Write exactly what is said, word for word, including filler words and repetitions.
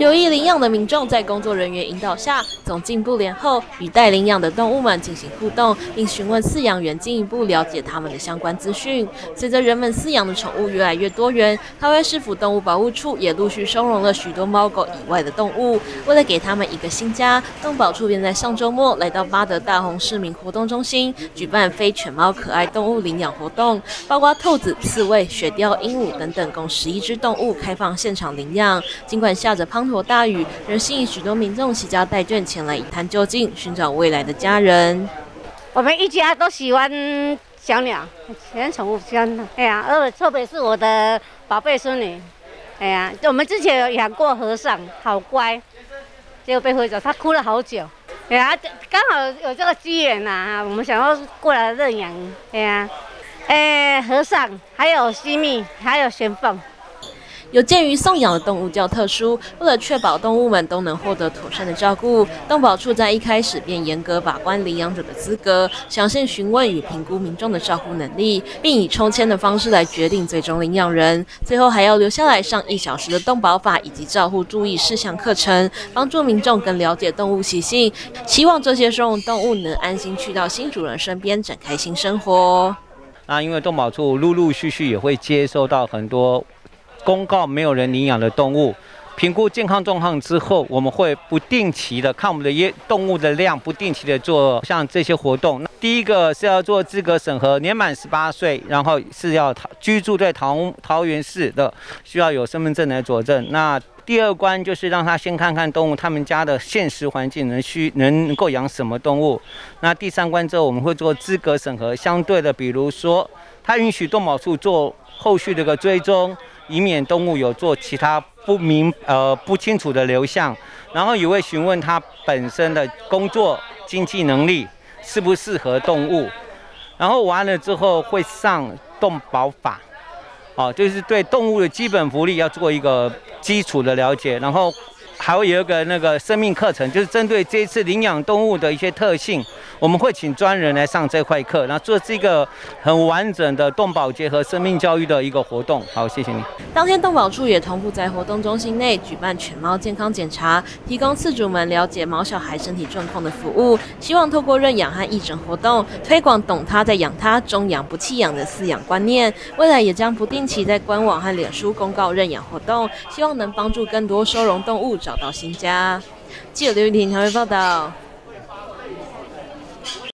有意领养的民众在工作人员引导下，总进部联后与待领养的动物们进行互动，并询问饲养员进一步了解他们的相关资讯。随着人们饲养的宠物越来越多元，桃园市府动物保护处也陆续收容了许多猫狗以外的动物。为了给他们一个新家，动保处便在上周末来到八德大红市民活动中心，举办非犬猫可爱动物领养活动，包括兔子、刺猬、雪貂、鹦鹉等等共十一只动物开放现场领养。尽管下着滂沱大雨，仍吸引许多民众携家带眷前来一探究竟，寻找未来的家人。 我们一家都喜欢小鸟，喜欢宠物，喜欢。哎呀，而且特别是我的宝贝孙女，哎呀，我们之前有养过和尚，好乖，结果被挥走，他哭了好久。哎呀，刚好有这个机缘呐，我们想要过来认养。哎呀，哎，和尚，还有西蜜，还有玄凤。 有鉴于送养的动物较特殊，为了确保动物们都能获得妥善的照顾，动保处在一开始便严格把关领养者的资格，详细询问与评估民众的照顾能力，并以抽签的方式来决定最终领养人。最后还要留下来上一小时的动保法以及照护注意事项课程，帮助民众更了解动物习性，希望这些收容动物能安心去到新主人身边展开新生活。 那因为动保处陆陆续续也会接收到很多公告没有人领养的动物，评估健康状况之后，我们会不定期的看我们的动物的量，不定期的做像这些活动。第一个是要做资格审核，年满十八岁，然后是要居住在桃桃园市的，需要有身份证来佐证。那第二关就是让他先看看动物他们家的现实环境能需能够养什么动物。那第三关之后，我们会做资格审核，相对的，比如说他允许动保处做后续的一个追踪，以免动物有做其他不明呃不清楚的流向，然后也会询问他本身的工作经济能力适不适合动物，然后完了之后会上动保法，哦，就是对动物的基本福利要做一个基础的了解，然后还会有一个那个生命课程，就是针对这一次领养动物的一些特性，我们会请专人来上这块课，然后做这个很完整的动保结合生命教育的一个活动。好，谢谢你。 当天动保处也同步在活动中心内举办犬猫健康检查，提供饲主们了解毛小孩身体状况的服务，希望透过认养和义诊活动，推广懂他在养他，中养不弃养的饲养观念。未来也将不定期在官网和脸书公告认养活动，希望能帮助更多收容动物找到新家。记者刘玉婷台北报道。